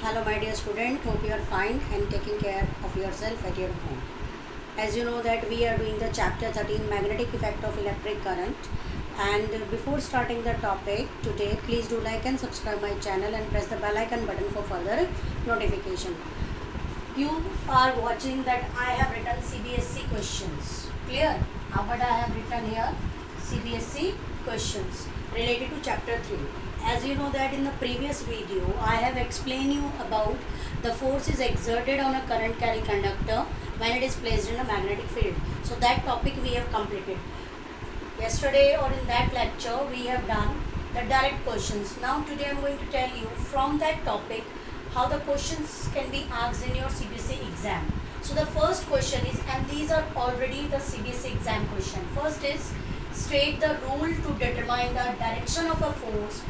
Hello my dear student, hope you are fine and taking care of yourself at your home. As you know that we are doing the chapter 13 magnetic effect of electric current, and before starting the topic today, please do like and subscribe my channel and press the bell icon button for further notification. You are watching that I have written CBSE questions. Clear? What I have written here, CBSE questions related to chapter 3. As you know that in the previous video I have explained you about the force is exerted on a current carrying conductor when it is placed in a magnetic field. So that topic we have completed. Yesterday or in that lecture we have done the direct questions. Now today I am going to tell you from that topic how the questions can be asked in your CBSE exam. So the first question is, and these are already the CBSE exam question. First is, state the rule to determine the direction of a force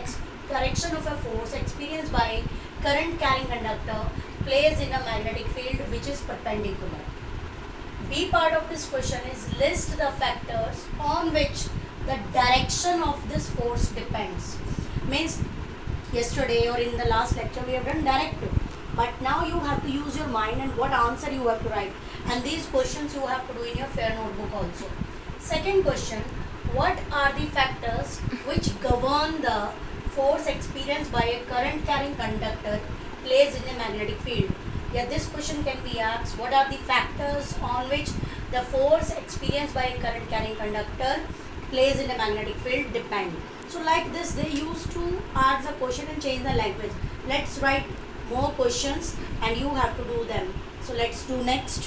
experienced by current carrying conductor placed in a magnetic field which is perpendicular. B part of this question is, list the factors on which the direction of this force depends. Means yesterday or in the last lecture we have done directive, but now you have to use your mind and what answer you have to write, and these questions you have to do in your fair notebook also. Second question, what are the factors which govern the force experienced by a current carrying conductor placed in a magnetic field? Yeah, this question can be asked, what are the factors on which the force experienced by a current carrying conductor placed in a magnetic field depend? So like this they used to ask the question and change the language. Let's write more questions and you have to do them. So let's do next.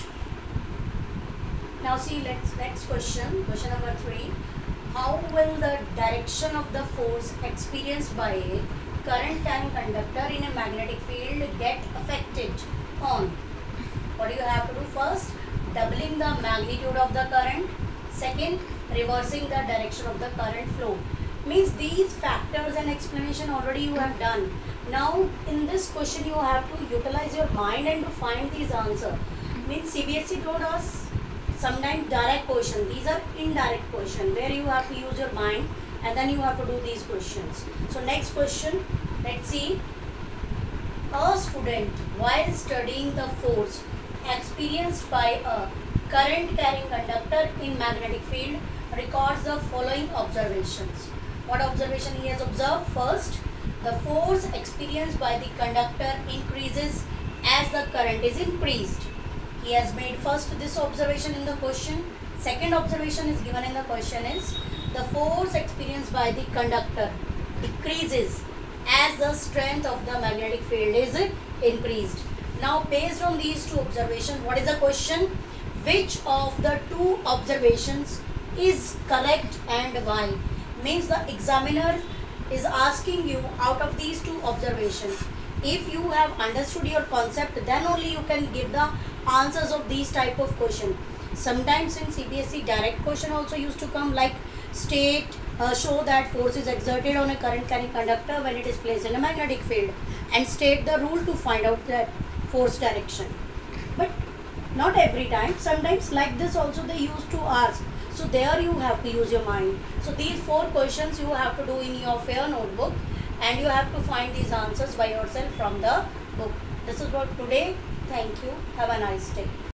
Now see, next question number 3. How will the direction of the force experienced by a current carrying conductor in a magnetic field get affected on? What do you have to do? First, doubling the magnitude of the current. Second, reversing the direction of the current flow. Means these factors and explanation already you have done. Now in this question you have to utilize your mind and to find these answer. Means CBSE don't ask sometimes direct question. These are indirect question where you have to use your mind and then you have to do these questions. So next question, let's see. A student while studying the force experienced by a current carrying conductor in magnetic field records the following observations. What observation he has observed? First, the force experienced by the conductor increases as the current is increased. He has made first this observation in the question. Second observation is given in the question is, the force experienced by the conductor decreases as the strength of the magnetic field is increased. Now based on these two observations, what is the question? Which of the two observations is correct and why? Means the examiner is asking you out of these two observations. If you have understood your concept, then only you can give the answers of these type of question. Sometimes in CBSE direct question also used to come like state, show that force is exerted on a current carrying conductor when it is placed in a magnetic field, and state the rule to find out that force direction. But not every time. Sometimes like this also they used to ask. So there you have to use your mind. So these 4 questions you have to do in your fair notebook and you have to find these answers by yourself from the book. This is what today. Thank you. Have a nice day.